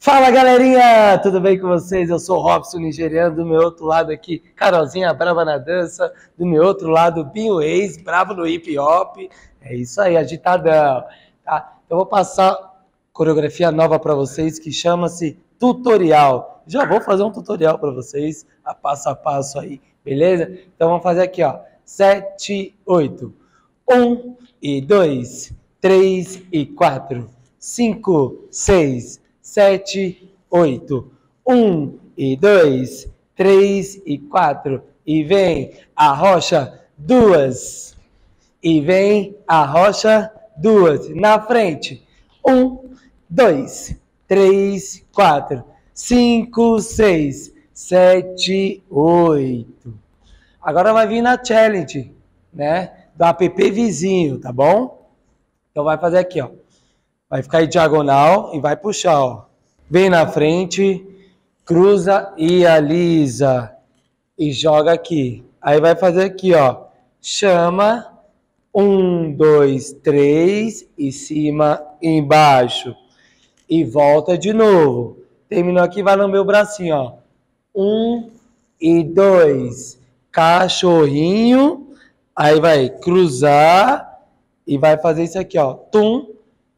Fala galerinha, tudo bem com vocês? Eu sou o Robson Nigeriano, do meu outro lado aqui, Carolzinha brava na dança, do meu outro lado, Binho Reis, bravo no hip hop, é isso aí, agitadão, tá? Eu vou passar coreografia nova para vocês que chama-se tutorial. Já vou fazer um tutorial para vocês, a passo aí, beleza? Então vamos fazer aqui, ó, 7, 8, 1 e 2, 3 e 4, 5, 6, 7, 8, 1 e 2, 3 e 4, e vem a rocha, 2, e vem a rocha, 2, na frente, 1, 2, 3, 4, 5, 6, 7, 8. Agora vai vir na challenge, né, do app vizinho, tá bom? Então vai fazer aqui, ó. Vai ficar em diagonal e vai puxar, ó. Vem na frente, cruza e alisa. E joga aqui. Aí vai fazer aqui, ó. Chama. 1, 2, 3. Em cima, embaixo. E volta de novo. Terminou aqui, vai lamber o bracinho, ó. 1 e 2. Cachorrinho. Aí vai cruzar. E vai fazer isso aqui, ó. Tum.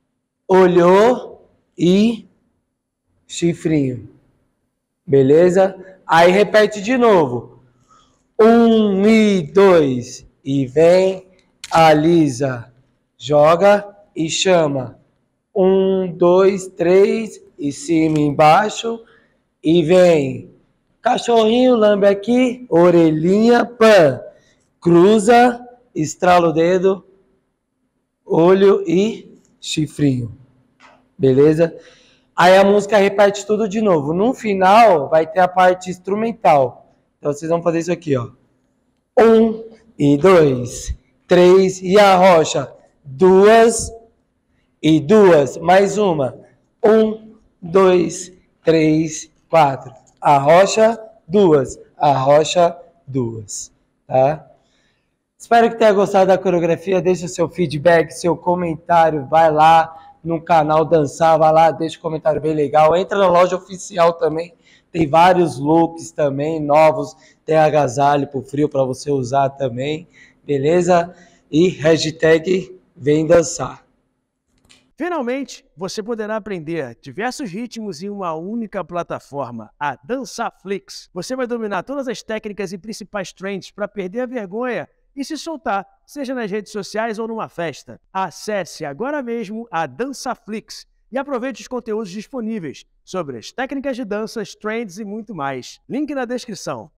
Olhou e chifrinho. Beleza? Aí repete de novo. 1 e 2. E vem, alisa. Joga e chama. 1, 2, 3. Em cima e embaixo. E vem. Cachorrinho, lambe aqui. Orelhinha, pã. Cruza, estrala o dedo. Olho e chifrinho. Beleza? Aí a música repete tudo de novo. No final, vai ter a parte instrumental. Então, vocês vão fazer isso aqui, ó. 1 e 2, 3 e a rocha. 2 e 2. Mais uma. 1, 2, 3, 4. A rocha, 2. A rocha, 2. Tá? Espero que tenha gostado da coreografia. Deixa seu feedback, seu comentário. Vai lá no canal Dançar, vai lá, deixa um comentário bem legal. Entra na loja oficial também. Tem vários looks também novos. Tem agasalho pro frio para você usar também. Beleza? E hashtag vem dançar. Finalmente, você poderá aprender diversos ritmos em uma única plataforma, a Dansaflix. Você vai dominar todas as técnicas e principais trends para perder a vergonha e se soltar, seja nas redes sociais ou numa festa. Acesse agora mesmo a Dansaflix e aproveite os conteúdos disponíveis sobre as técnicas de danças, trends e muito mais. Link na descrição.